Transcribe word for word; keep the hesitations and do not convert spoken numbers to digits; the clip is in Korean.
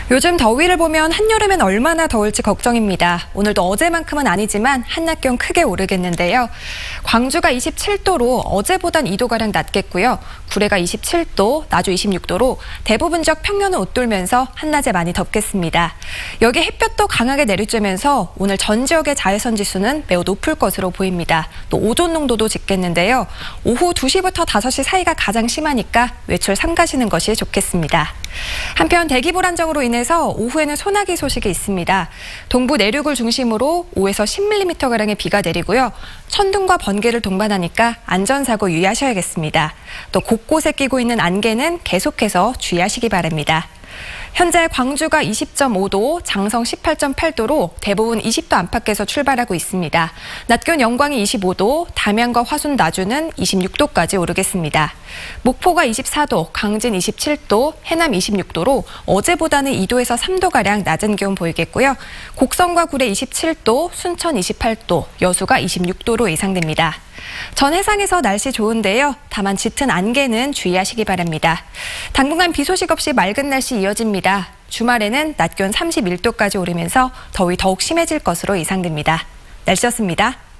요즘 더위를 보면 한여름엔 얼마나 더울지 걱정입니다. 오늘도 어제만큼은 아니지만 한낮 기온 크게 오르겠는데요. 광주가 이십칠 도로 어제보단 이 도가량 낮겠고요. 구례가 이십칠 도, 나주 이십육 도로 대부분 지역 평년을 웃돌면서 한낮에 많이 덥겠습니다. 여기 햇볕도 강하게 내리쬐면서 오늘 전 지역의 자외선 지수는 매우 높을 것으로 보입니다. 또 오존 농도도 짙겠는데요. 오후 두 시부터 다섯 시 사이가 가장 심하니까 외출 삼가시는 것이 좋겠습니다. 한편 대기 불안정으로 인해서 오후에는 소나기 소식이 있습니다. 동부 내륙을 중심으로 오에서 십 밀리미터가량의 비가 내리고요. 천둥과 번개를 동반하니까 안전사고 유의하셔야겠습니다. 또 곳곳에 끼고 있는 안개는 계속해서 주의하시기 바랍니다. 현재 광주가 이십 점 오 도, 장성 십팔 점 팔 도로 대부분 이십 도 안팎에서 출발하고 있습니다. 낮 기온 영광이 이십오 도, 담양과 화순, 나주는 이십육 도까지 오르겠습니다. 목포가 이십사 도, 강진 이십칠 도, 해남 이십육 도로 어제보다는 이 도에서 삼 도가량 낮은 기온 보이겠고요. 곡성과 구례 이십칠 도, 순천 이십팔 도, 여수가 이십육 도로 예상됩니다. 전 해상에서 날씨 좋은데요. 다만 짙은 안개는 주의하시기 바랍니다. 당분간 비 소식 없이 맑은 날씨 이어집니다. 주말에는 낮 기온 삼십일 도까지 오르면서 더위 더욱 심해질 것으로 예상됩니다. 날씨였습니다.